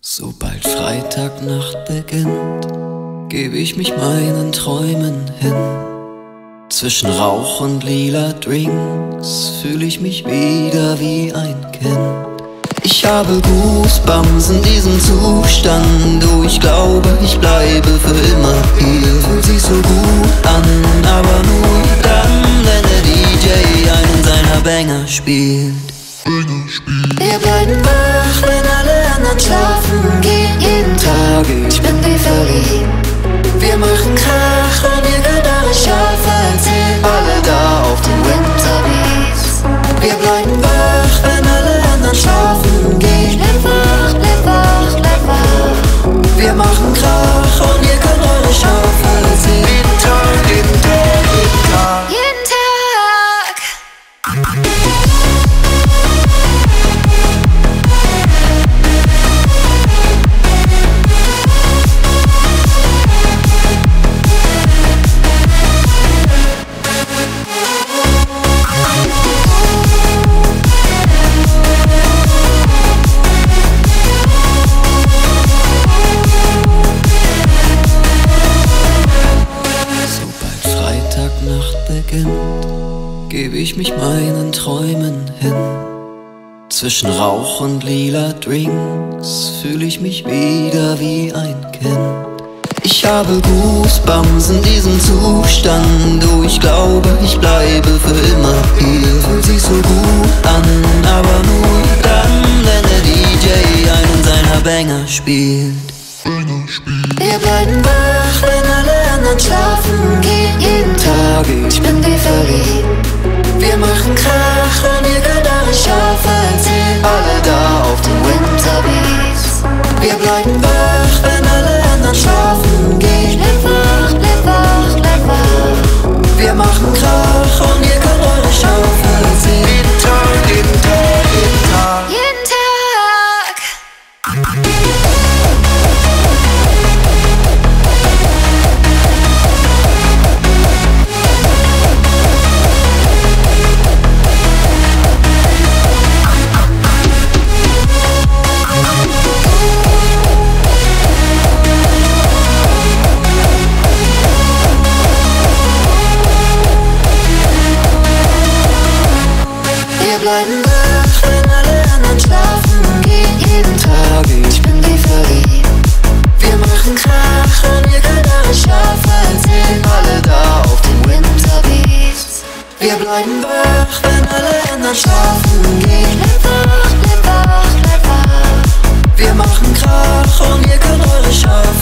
Sobald Freitagnacht beginnt, gebe ich mich meinen Träumen hin. Zwischen Rauch und lila Drinks fühle ich mich wieder wie ein Kind. Ich habe Goosebumps in diesem Zustand, oh, ich glaube, ich bleibe für immer hier. Fühlt sich so gut an, aber nur dann, wenn der DJ einen seiner Banger spielt. Wir bleiben wach, wenn alle anderen schlafen gehen. Jeden Tag, ich bin wie verliebt. Wir machen Krach und ihr könnt eure Schafe erzählen. Alle da auf dem Winterbeats. Wir bleiben wach, wenn alle anderen schlafen gehen. Bleib wach, bleib wach, bleib wach. Wir machen Krach und ihr könnt eure Schafe erzählen. Jeden Tag, jeden Tag, jeden Tag. Jeden Tag. Nacht beginnt, gebe ich mich meinen Träumen hin. Zwischen Rauch und lila Drinks fühle ich mich wieder wie ein Kind. Ich habe Goosebumps in diesem Zustand, oh, ich glaube, ich bleibe für immer hier. Fühlt sich so gut an, aber nur dann, wenn der DJ einen seiner Banger spielt. Wir bleiben wach, wenn alle anderen schlafen gehen. Jeden Tag, ich bin wie verliebt. Wir machen Krach und ihr könnt eure Schafe erzählen. Alle da auf den Winterbeats. Wir bleiben wach, wenn alle anderen schlafen gehen. Bleib wach, bleib wach, bleib wach. Wir machen Krach und ihr könnt eure Schafe erzählen. Jeden Tag, jeden Tag, jeden Tag. Jeden Tag. Wir bleiben wach, wenn alle anderen schlafen gehen. Jeden Tag, ich bin wie verliebt. Wir machen Krach und ihr könnt eure Schafe erzählen. Alle da auf den Winterbeats. Wir bleiben wach, wenn alle anderen schlafen gehen. Bleib wach, bleib wach, bleib wach. Wir machen Krach und ihr könnt eure Schafe